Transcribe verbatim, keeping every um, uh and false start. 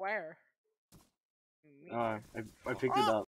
Where? Uh, I, I picked it Oh! up.